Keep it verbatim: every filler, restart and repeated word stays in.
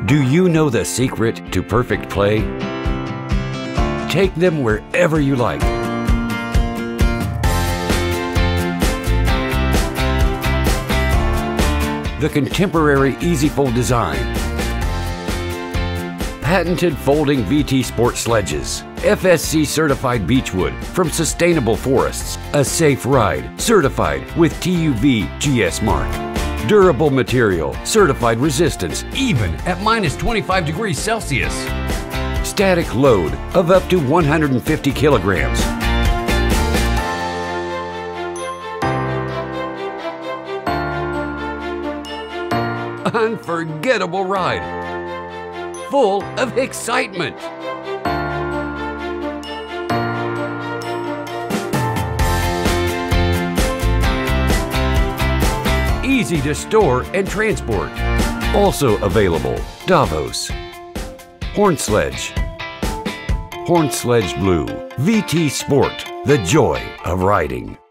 Do you know the secret to perfect play? Take them wherever you like. The contemporary Easy Fold design, patented folding V T sport sledges, F S C certified beechwood from sustainable forests, a safe ride certified with T U V G S mark, durable material certified resistance even at minus twenty-five degrees Celsius, static load of up to one hundred fifty kilograms. Unforgettable ride, full of excitement. Easy to store and transport. Also available, Davos, Horn Sledge, Horn Sledge Blue, V T Sport, the joy of riding.